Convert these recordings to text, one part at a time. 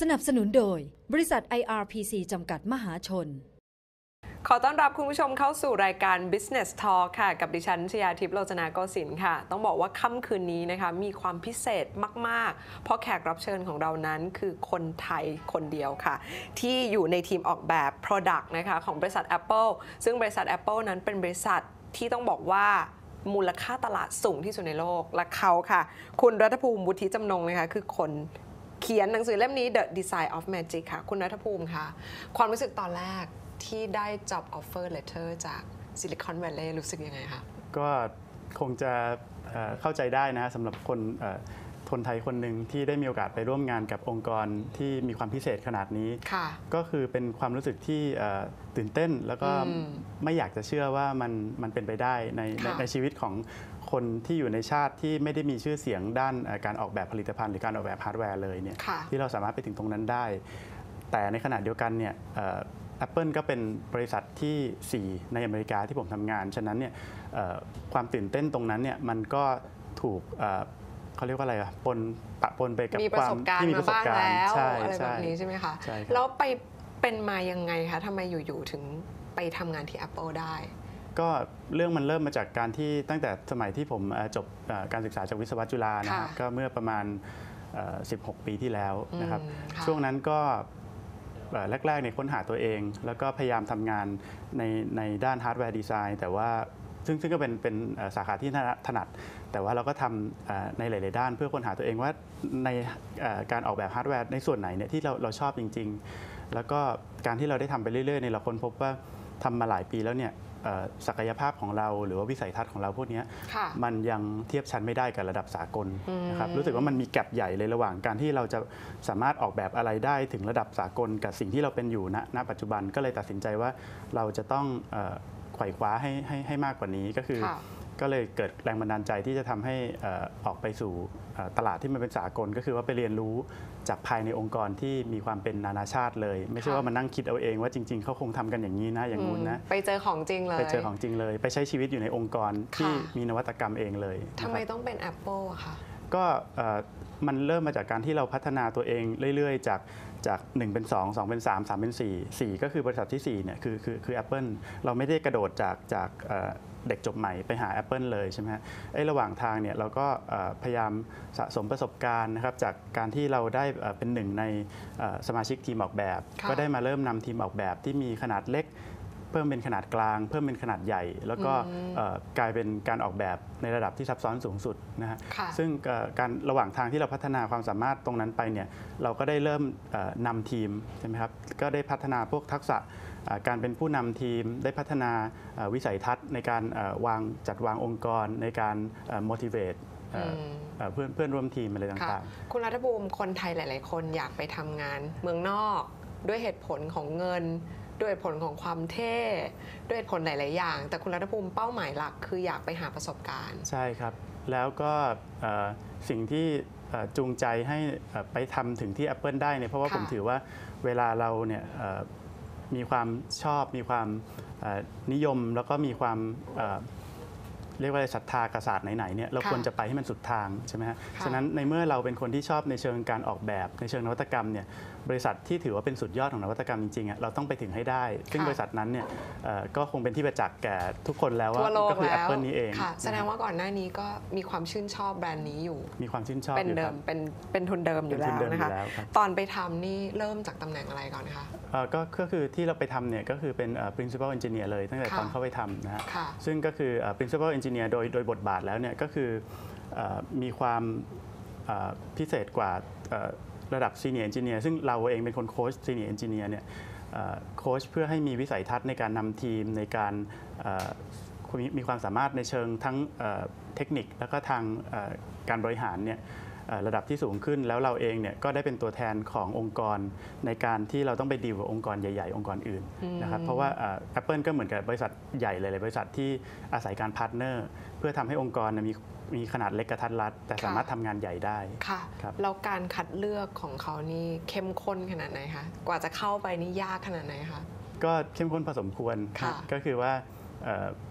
สนับสนุนโดยบริษัท IRPC จำกัดมหาชนขอต้อนรับคุณผู้ชมเข้าสู่รายการ Business Talk ค่ะกับดิฉันชยาทิพย์โรจนาโกสินทร์ค่ะต้องบอกว่าค่ำคืนนี้นะคะมีความพิเศษมากๆเพราะแขกรับเชิญของเรานั้นคือคนไทยคนเดียวค่ะที่อยู่ในทีมออกแบบ Product นะคะของบริษัท Apple ซึ่งบริษัท Apple นั้นเป็นบริษัทที่ต้องบอกว่ามูลค่าตลาดสูงที่สุดในโลกและเขาค่ะคุณรัฐภูมิวุฒิจำนงนะคะคือคนเขียนหนังสือเล่มนี้ The Design of Magic ค่ะคุณรัฐภูมิค่ะความรู้สึกตอนแรกที่ได้ job offer letter จาก Silicon Valley รู้สึกยังไงคะก็คงจะเข้าใจได้นะสำหรับคนไทยคนหนึ่งที่ได้มีโอกาสไปร่วมงานกับองค์กรที่มีความพิเศษขนาดนี้ก็คือเป็นความรู้สึกที่ตื่นเต้นแล้วก็ไม่อยากจะเชื่อว่ามันเป็นไปได้ในชีวิตของคนที่อยู่ในชาติที่ไม่ได้มีชื่อเสียงด้านการออกแบบผลิตภัณฑ์หรือการออกแบบฮาร์ดแวร์เลยเนี่ยที่เราสามารถไปถึงตรงนั้นได้แต่ในขณะเดียวกันเนี่ยApple ก็เป็นบริษัทที่ 4 ในอเมริกาที่ผมทำงานฉะนั้นเนี่ยความตื่นเต้นตรงนั้นเนี่ยมันก็ถูกเขาเรียกว่าอะไรปะปนไปกับความที่มีประสบการณ์อะไรแบบนี้ใช่ไหมคะแล้วไปเป็นมายังไงคะทำไมอยู่ๆถึงไปทำงานที่ Apple ได้ก็เรื่องมันเริ่มมาจากการที่ตั้งแต่สมัยที่ผมจบการศึกษาจากวิศวะจุฬานะครับก็เมื่อประมาณ16 ปีที่แล้วนะครับช่วงนั้นก็แรกๆเนี่ยค้นหาตัวเองแล้วก็พยายามทำงานในด้านฮาร์ดแวร์ดีไซน์แต่ว่าซึ่งก็เป็นสาขาที่ถนัดแต่ว่าเราก็ทำในหลายๆด้านเพื่อค้นหาตัวเองว่าในการออกแบบฮาร์ดแวร์ในส่วนไหนเนี่ยที่เราชอบจริงๆแล้วก็การที่เราได้ทำไปเรื่อยๆเนี่ยเราค้นพบว่าทำมาหลายปีแล้วเนี่ยศักยภาพของเราหรือว่าวิสัยทัศน์ของเราพวกนี้มันยังเทียบชั้นไม่ได้กับระดับสากลนะครับรู้สึกว่ามันมีแกลบใหญ่เลยระหว่างการที่เราจะสามารถออกแบบอะไรได้ถึงระดับสากลกับสิ่งที่เราเป็นอยู่ณปัจจุบันก็เลยตัดสินใจว่าเราจะต้องไขว่คว้าให้มากกว่านี้ก็คือก็เลยเกิดแรงบันดาลใจที่จะทำให้ออกไปสู่ตลาดที่มันเป็นสากลก็คือว่าไปเรียนรู้จากภายในองค์กรที่มีความเป็นนานาชาติเลยไม่ใช่ว่ามานั่งคิดเอาเองว่าจริงๆเขาคงทำกันอย่างนี้นะอย่างนู้นนะไปเจอของจริงเลยไปเจอของจริงเลยไปใช้ชีวิตอยู่ในองค์กรที่มีนวัตกรรมเองเลยทำไมต้องเป็น Apple อะคะก็มันเริ่มมาจากการที่เราพัฒนาตัวเองเรื่อยๆจาก1เป็น2 2เป็น3 3เป็น4 4ก็คือบริษัทที่4เนี่ยคือ Apple เราไม่ได้กระโดดจากเด็กจบใหม่ไปหา Apple เลยใช่ไหมฮะระหว่างทางเนี่ยเราก็พยายามสะสมประสบการณ์นะครับจากการที่เราได้เป็นหนึ่งในสมาชิกทีมออกแบบก็ได้มาเริ่มนำทีมออกแบบที่มีขนาดเล็กเพิ่มเป็นขนาดกลางเพิ่มเป็นขนาดใหญ่แล้วก็กลายเป็นการออกแบบในระดับที่ซับซ้อนสูงสุดนะฮะซึ่งการระหว่างทางที่เราพัฒนาความสามารถตรงนั้นไปเนี่ยเราก็ได้เริ่มนำทีมใช่ไหมครับก็ได้พัฒนาพวกทักษะการเป็นผู้นำทีมได้พัฒนาวิสัยทัศน์ในการจัดวางองค์กรในการ motivate เพื่อนร่วมทีมอะไรต่างๆคุณรัฐภูมิคนไทยหลายๆคนอยากไปทำงานเมืองนอกด้วยเหตุผลของเงินด้วยผลของความเท่ด้วยผลหลายๆอย่างแต่คุณรัฐภูมิเป้าหมายหลักคืออยากไปหาประสบการณ์ใช่ครับแล้วก็สิ่งที่จูงใจให้ไปทำถึงที่ Apple ได้เนี่ยเพราะว่าผมถือว่าเวลาเราเนี่ยมีความชอบมีความนิยมแล้วก็มีความเรียกว่าศรัทธากษัตริย์ไหนๆเนี่ยเราควรจะไปให้มันสุดทางใช่ไหมฮะฉะนั้นในเมื่อเราเป็นคนที่ชอบในเชิงการออกแบบในเชิงนวัตกรรมเนี่ยบริษัทที่ถือว่าเป็นสุดยอดของนวัตกรรมจริงๆเราต้องไปถึงให้ได้ซึ่งบริษัทนั้นเนี่ยก็คงเป็นที่ประจักษ์แก่ทุกคนแล้วว่าก็คือ Apple นี้เองแสดงว่าก่อนหน้านี้ก็มีความชื่นชอบแบรนด์นี้อยู่มีความชื่นชอบเป็นเดิมเป็นทุนเดิมอยู่แล้วนะคะตอนไปทำนี่เริ่มจากตำแหน่งอะไรก่อนคะก็คือที่เราไปทำเนี่ยก็คือเป็น principal engineer เลยตั้งแต่ตอนเข้าไปทำนะฮะซึ่งก็คือ principal engineer โดยบทบาทแล้วเนี่ยก็คือมีความพิเศษกว่าระดับ senior engineer ซึ่งเราเองเป็นคนโค้ช senior engineer เนี่ยโค้ชเพื่อให้มีวิสัยทัศน์ในการนำทีมในการมีความสามารถในเชิงทั้งเทคนิคแล้วก็ทางการบริหารเนี่ยระดับที่สูงขึ้นแล้วเราเองเนี่ยก็ได้เป็นตัวแทนขององค์กรในการที่เราต้องไปดีลกับองค์กรใหญ่ๆองค์กรอื่นนะครับเพราะว่า Apple ก็เหมือนกับบริษัทใหญ่หลายๆบริษัทที่อาศัยการพาร์ทเนอร์เพื่อทำให้องค์กรมีขนาดเล็กกระทัดรัดแต่สามารถทำงานใหญ่ได้ค่ะแล้วการคัดเลือกของเขานี่เข้มข้นขนาดไหนคะกว่าจะเข้าไปนี่ยากขนาดไหนคะก็เข้มข้นพอสมควรก็คือว่า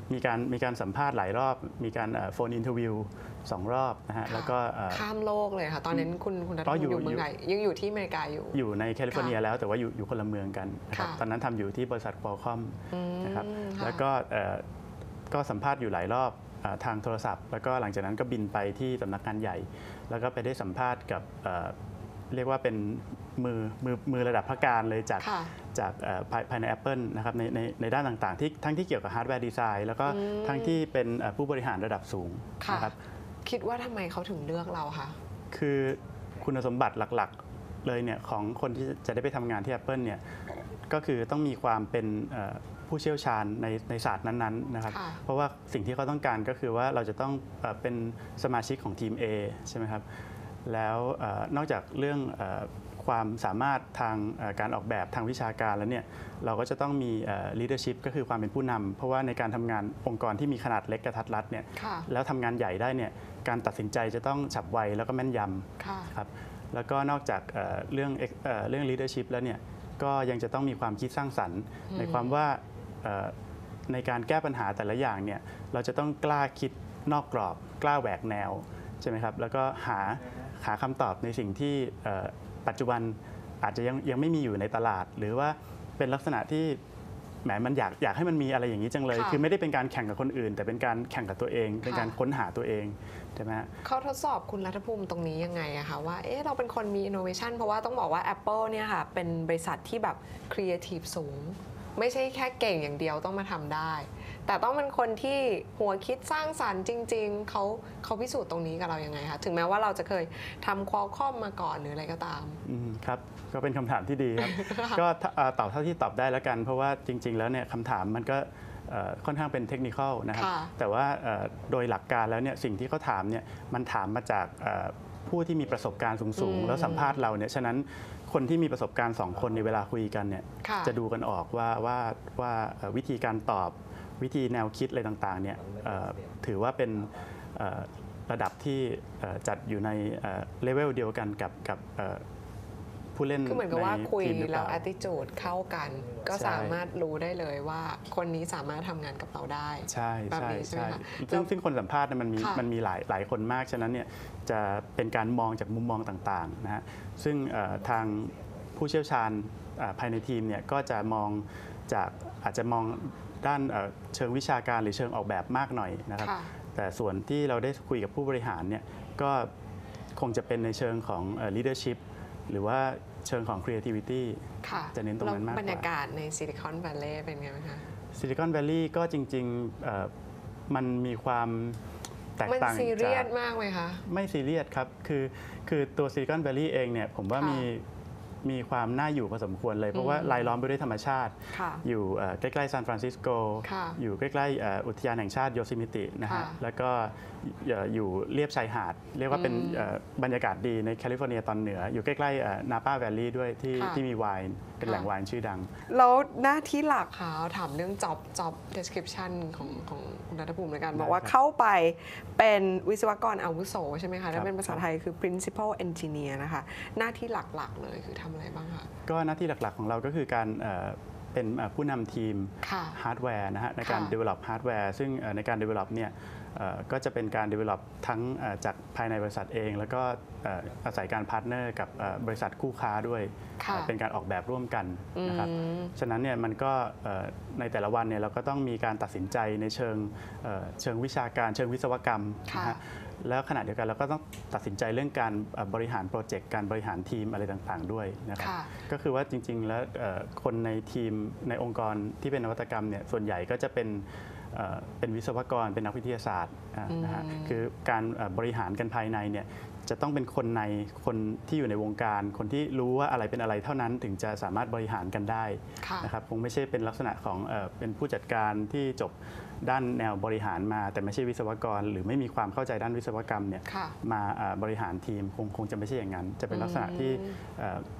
มีการสัมภาษณ์หลายรอบมีการโฟนอินเทอร์วิว2 รอบนะฮะแล้วก็ข้ามโลกเลยค่ะตอนนั้นคุณรัฐพงศ์อยู่เมืองไหนยังอยู่ที่อเมริกาอยู่ในแคลิฟอร์เนียแล้วแต่ว่าอยู่คนละเมืองกันนะครับตอนนั้นทำอยู่ที่บริษัท Qualcomm นะครับแล้วก็สัมภาษณ์อยู่หลายรอบทางโทรศัพท์แล้วก็หลังจากนั้นก็บินไปที่สำนักงานใหญ่แล้วก็ไปได้สัมภาษณ์กับเรียกว่าเป็นมือระดับพระการเลยจากภายใน Apple นะครับในด้านต่างๆทั้งที่เกี่ยวกับฮาร์ดแวร์ดีไซน์แล้วก็ทั้งที่เป็นผู้บริหารระดับสูงนะครับคิดว่าทำไมเขาถึงเลือกเราคะคือคุณสมบัติหลักๆเลยเนี่ยของคนที่จะได้ไปทำงานที่ Apple เนี่ยก็คือต้องมีความเป็นผู้เชี่ยวชาญในศาสตร์นั้นๆนะครับเพราะว่าสิ่งที่เขาต้องการก็คือว่าเราจะต้องเป็นสมาชิกของทีม A ใช่ไหมครับแล้วนอกจากเรื่องความสามารถทางการออกแบบทางวิชาการแล้วเนี่ยเราก็จะต้องมี leadership ก็คือความเป็นผู้นำเพราะว่าในการทำงานองค์กรที่มีขนาดเล็กกระทัดรัดเนี่ยแล้วทำงานใหญ่ได้เนี่ยการตัดสินใจจะต้องฉับไวแล้วก็แม่นยำครับแล้วก็นอกจากเรื่อง leadership แล้วเนี่ยก็ยังจะต้องมีความคิดสร้างสรรค์ในความว่าในการแก้ปัญหาแต่ละอย่างเนี่ยเราจะต้องกล้าคิดนอกกรอบกล้าแหวกแนวใช่ไหมครับแล้วก็หาคำตอบในสิ่งที่ปัจจุบันอาจจะยังไม่มีอยู่ในตลาดหรือว่าเป็นลักษณะที่แหมมันอยากให้มันมีอะไรอย่างนี้จังเลยคือไม่ได้เป็นการแข่งกับคนอื่นแต่เป็นการแข่งกับตัวเองเป็นการค้นหาตัวเองใช่ไหมเขาทดสอบคุณรัฐภูมิตรงนี้ยังไงอะคะว่าเราเป็นคนมี innovation เพราะว่าต้องบอกว่า Apple เนี่ยค่ะเป็นบริษัทที่แบบ creative สูงไม่ใช่แค่เก่งอย่างเดียวต้องมาทำได้แต่ต้องเป็นคนที่หัวคิดสร้างสรรค์จริงๆเขาพิสูจน์ตรงนี้กับเรายังไงคะถึงแม้ว่าเราจะเคยทำ Qualcomm มาก่อนหรืออะไรก็ตามครับก็เป็นคำถามที่ดีครับ ก็ตอบเท่าที่ตอบได้แล้วกันเพราะว่าจริงๆแล้วเนี่ยคำถามมันก็ค่อนข้างเป็นเทคนิคนะครับแต่ว่าโดยหลักการแล้วเนี่ยสิ่งที่เขาถามเนี่ยมันถามมาจากผู้ที่มีประสบการณ์สูงๆแล้วสัมภาษณ์เราเนี่ยฉะนั้นคนที่มีประสบการณ์2 คนในเวลาคุยกันเนี่ยจะดูกันออกว่าวิธีการตอบวิธีแนวคิดอะไรต่างๆเนี่ยถือว่าเป็นระดับที่จัดอยู่ในเลเวลเดียวกันกับผู้เล่นคือเหมือนกับว่าคุยแล้ว attitude เข้ากันก็สามารถรู้ได้เลยว่าคนนี้สามารถทำงานกับเราได้ใช่ซึ่งคนสัมภาษณ์มันมีหลายคนมากฉะนั้นเนี่ยจะเป็นการมองจากมุมมองต่างๆนะฮะซึ่งทางผู้เชี่ยวชาญภายในทีมเนี่ยก็จะมองอาจจะมองด้านเชิงวิชาการหรือเชิงออกแบบมากหน่อยนะครับแต่ส่วนที่เราได้คุยกับผู้บริหารเนี่ยก็คงจะเป็นในเชิงของ leadership หรือว่าเชิงของ creativity จะเน้นตรงนั้นมากกว่าบรรยากาศในซิลิคอนแวลลีย์เป็นไงไหมคะซิลิคอนแวลลีย์ก็จริงๆมันมีความแตกต่างมันซีเรียสมากไหมคะไม่ซีเรียสครับคือตัวซิลิคอนแวลลีย์เองเนี่ยผมว่ามีความน่าอยู่พอสมควรเลยเพราะว่ารายล้อมไปด้วยธรรมชาติอยู่ใกล้ๆซานฟรานซิสโกอยู่ใกล้ๆอุทยานแห่งชาติโยซิมิตินะฮะแล้วก็อยู่เรียบชายหาดเรียกว่าเป็นบรรยากาศดีในแคลิฟอร์เนียตอนเหนืออยู่ใกล้ๆนาปาแวลลีย์ด้วยที่มีไวน์เป็นแหล่งไวน์ชื่อดังแล้วหน้าที่หลักค่ะถามเรื่อง job description ของคุณรัฐภูมิในการบอกว่าเข้าไปเป็นวิศวกรอาวุโสใช่ไหมคะถ้าเป็นภาษาไทยคือ principal engineer นะคะหน้าที่หลักๆเลยคือทำอะไรบ้างคะก็หน้าที่หลักๆของเราก็คือการเป็นผู้นำทีมฮาร์ดแวร์นะฮะในการ develop ฮาร์ดแวร์ซึ่งในการ develop เนี่ยก็จะเป็นการ develop ทั้งจากภายในบริษัทเองแล้วก็อาศัยการพาร์ทเนอร์กับบริษัทคู่ค้าด้วยเป็นการออกแบบร่วมกันนะครับฉะนั้นเนี่ยมันก็ในแต่ละวันเนี่ยเราก็ต้องมีการตัดสินใจในเชิงวิชาการเชิงวิศวกรรมนะฮะแล้วขณะเดียวกันเราก็ต้องตัดสินใจเรื่องการบริหารโปรเจกต์การบริหารทีมอะไรต่างๆด้วยนะครับก็คือว่าจริงๆแล้วคนในทีมในองค์กรที่เป็นนวัตกรรมเนี่ยส่วนใหญ่ก็จะเป็นวิศวกรเป็นนักวิทยาศาสตร์นะฮะคือการบริหารกันภายในเนี่ยจะต้องเป็นคนที่อยู่ในวงการคนที่รู้ว่าอะไรเป็นอะไรเท่านั้นถึงจะสามารถบริหารกันได้นะครับคงไม่ใช่เป็นลักษณะของเป็นผู้จัดการที่จบด้านแนวบริหารมาแต่ไม่ใช่วิศวกรหรือไม่มีความเข้าใจด้านวิศวกรรมเนี่ยมาบริหารทีมคงจะไม่ใช่อย่างนั้นจะเป็นลักษณะที่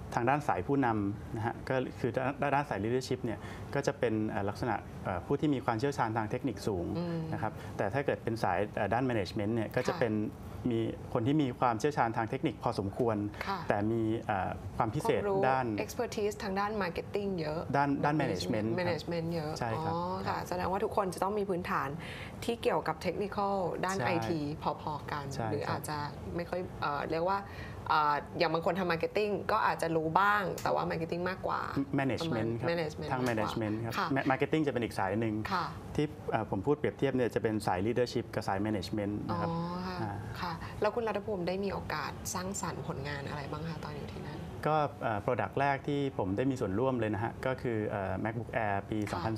ทางด้านสายผู้นำนะฮะก็คือด้านสาย leadership เนี่ยก็จะเป็นลักษณะผู้ที่มีความเชี่ยวชาญทางเทคนิคสูงนะครับแต่ถ้าเกิดเป็นสายด้าน management เนี่ยก็จะเป็นมีคนที่มีความเชี่ยวชาญทางเทคนิคพอสมควรแต่มีความพิเศษด้าน expertise ทางด้าน marketing เยอะด้าน management เยอะใช่ครับค่ะแสดงว่าทุกคนจะต้องมีพื้นฐานที่เกี่ยวกับ technical ด้าน IT พอๆกันหรืออาจจะไม่ค่อยเรียกว่าอย่างบางคนทำ marketing ก็อาจจะรู้บ้างแต่ว่า marketing มากกว่า management ครับทาง management ครับ marketing จะเป็นอีกสายหนึ่งที่ผมพูดเปรียบเทียบเนี่ยจะเป็นสาย leadership กับสาย management นะครับค่ะแล้วคุณรัฐภูมิได้มีโอกาสสร้างสรรค์ผลงานอะไรบ้างคะตอนอยู่ที่นั่นก็ product แรกที่ผมได้มีส่วนร่วมเลยนะฮะก็คือ MacBook Air ปี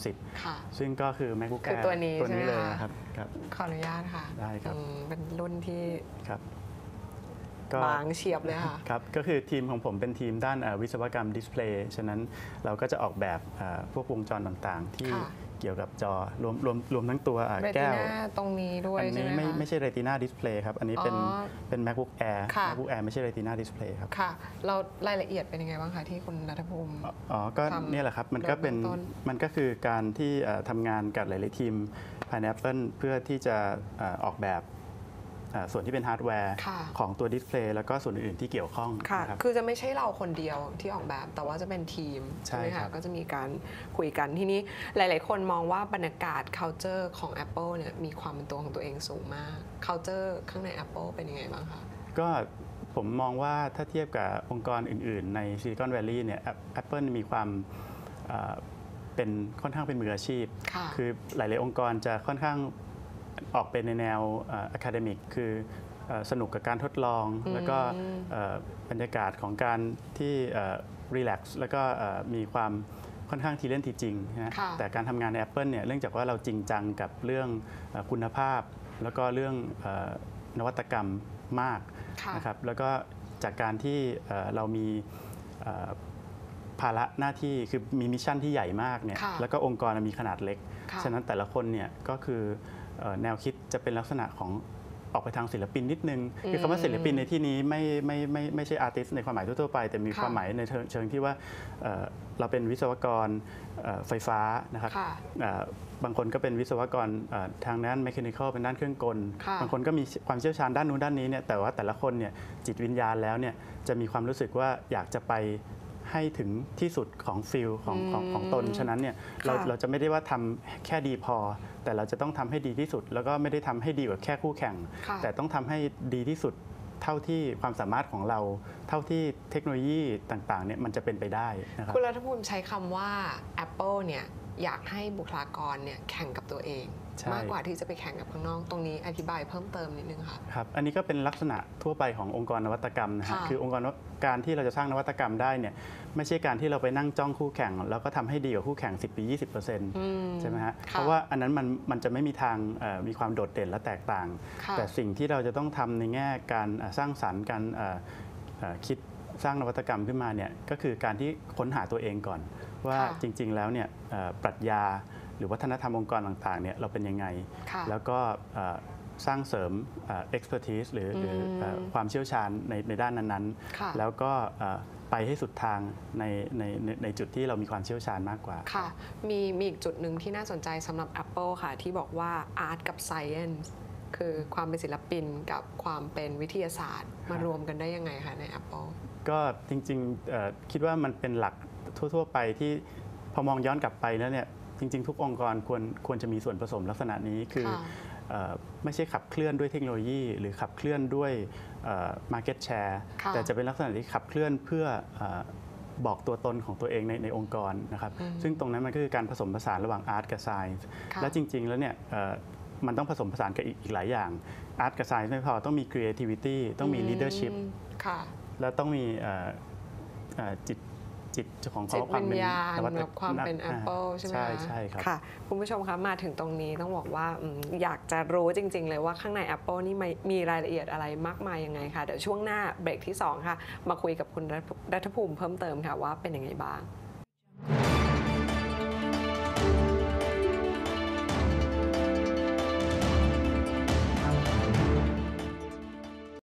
2010 ซึ่งก็คือ MacBook Air ตัวนี้เลยครับขออนุญาตค่ะได้ครับเป็นรุ่นที่ครับบางเฉียบเลยค่ะครับก็คือทีมของผมเป็นทีมด้านวิศวกรรมดิสเพลย์ฉะนั้นเราก็จะออกแบบพวกวงจรต่างๆที่เกี่ยวกับจอรวมทั้งตัวแก้วตรงนี้ด้วยอันนี้ไม่ใช่ Retina Display ครับอันนี้เป็น MacBook Air MacBook Air ไม่ใช่ Retina Display ครับค่ะเรารายละเอียดเป็นยังไงบ้างคะที่คุณรัฐภูมิก็นี่แหละครับมันก็คือการที่ทำงานกับหลายๆทีมภายใน Apple เพื่อที่จะออกแบบส่วนที่เป็นฮาร์ดแวร์ของตัวดิสเพลย์แล้วก็ส่วนอื่นๆที่เกี่ยวข้องนะครับคือจะไม่ใช่เราคนเดียวที่ออกแบบแต่ว่าจะเป็นทีมใช่ไหมคะก็จะมีการคุยกันที่นี้หลายๆคนมองว่าบรรยากาศ culture ของ Apple เนี่ยมีความเป็นตัวของตัวเองสูงมาก culture ข้างใน Apple เป็นยังไงบ้างคะก็ผมมองว่าถ้าเทียบกับองค์กรอื่นๆใน Silicon Valley เนี่ย Apple มีความเป็นค่อนข้างเป็นมืออาชีพคือหลายๆองค์กรจะค่อนข้างออกเป็นในแนวอะคาเดมิกคือสนุกกับการทดลองแล้วก็บรรยากาศของการที่รีแลกซ์แล้วก็มีความค่อนข้างทีเล่นทีจริงนะแต่การทำงานใน Apple เนี่ยเนื่องจากว่าเราจริงจังกับเรื่องคุณภาพแล้วก็เรื่องนวัตกรรมมากนะครับแล้วก็จากการที่เรามีภาระหน้าที่คือมีมิชชั่นที่ใหญ่มากเนี่ยแล้วก็องค์กรมีขนาดเล็กฉะนั้นแต่ละคนเนี่ยก็คือแนวคิดจะเป็นลักษณะของออกไปทางศิลปินนิดนึงคือคำว่าศิลปินในที่นี้ไม่ใช่อาร์ติสต์ในความหมายทั่วไปแต่มีความหมายในเชิงที่ว่าเราเป็นวิศวกรไฟฟ้านะครับบางคนก็เป็นวิศวกรทางด้าน mechanical เป็นด้านเครื่องกลบางคนก็มีความเชี่ยวชาญด้านนู้นด้านนี้เนี่ยแต่ว่าแต่ละคนเนี่ยจิตวิญญาณแล้วเนี่ยจะมีความรู้สึกว่าอยากจะไปให้ถึงที่สุดของฟิลของตนฉะนั้นเนี่ยเราจะไม่ได้ว่าทำแค่ดีพอแต่เราจะต้องทำให้ดีที่สุดแล้วก็ไม่ได้ทำให้ดีกว่าแค่คู่แข่งแต่ต้องทำให้ดีที่สุดเท่าที่ความสามารถของเราเท่าที่เทคโนโลยีต่างๆเนี่ยมันจะเป็นไปได้นะครับคุณรัฐภูมิใช้คำว่า Apple เนี่ยอยากให้บุคลากรเนี่ยแข่งกับตัวเองมากกว่าที่จะไปแข่งกับข้างนอกตรงนี้อธิบายเพิ่มเติมนิดนึงค่ะครับอันนี้ก็เป็นลักษณะทั่วไปขององค์กรนวัตกรรมนะฮะคือองค์กรการที่เราจะสร้างนวัตกรรมได้เนี่ยไม่ใช่การที่เราไปนั่งจ้องคู่แข่งแล้วก็ทำให้ดีกว่าคู่แข่ง10 ปี 20% ใช่ไหมฮะเพราะว่าอันนั้นมันจะไม่มีทางมีความโดดเด่นและแตกต่างแต่สิ่งที่เราจะต้องทำในแง่การสร้างสรรค์การคิดสร้างนวัตกรรมขึ้นมาเนี่ยก็คือการที่ค้นหาตัวเองก่อนว่าจริงๆแล้วเนี่ยปรัชญาหรือวัฒนธรรมองค์กรต่างๆเนี่ยเราเป็นยังไงแล้วก็สร้างเสริม expertise หรือความเชี่ยวชาญในด้านนั้นๆแล้วก็ไปให้สุดทางในจุดที่เรามีความเชี่ยวชาญมากกว่าค่ะมีอีกจุดหนึ่งที่น่าสนใจสำหรับ Apple ค่ะที่บอกว่า Art กับ Science คือความเป็นศิลปินกับความเป็นวิทยาศาสตร์มารวมกันได้ยังไงคะใน Apple ก็จริงๆคิดว่ามันเป็นหลักทั่วๆไปที่พอมองย้อนกลับไปแล้วเนี่ยจริงๆทุกองค์กรควรจะมีส่วนผสมลักษณะนี้คือไม่ใช่ขับเคลื่อนด้วยเทคโนโลยีหรือขับเคลื่อนด้วย market share แต่จะเป็นลักษณะที่ขับเคลื่อนเพื่อบอกตัวตนของตัวเองในองค์กรนะครับซึ่งตรงนั้นมันก็คือการผสมผสานระหว่าง art กับ science และจริงๆแล้วเนี่ยมันต้องผสมผสานกับอีกหลายอย่าง art กับ science ไม่พอต้องมี creativity ต้องมี leadership แล้วต้องมีจิตของความเป็นความเป็น Apple ใช่ไหมคะใช่ครับค่ะคุณผู้ชมคะมาถึงตรงนี้ต้องบอกว่าอยากจะรู้จริงๆเลยว่าข้างใน Apple นี่มีรายละเอียดอะไรมากมายยังไงคะเดี๋ยวช่วงหน้าเบรกที่2ค่ะมาคุยกับคุณรัฐภูมิเพิ่มเติมค่ะว่าเป็นยังไงบ้าง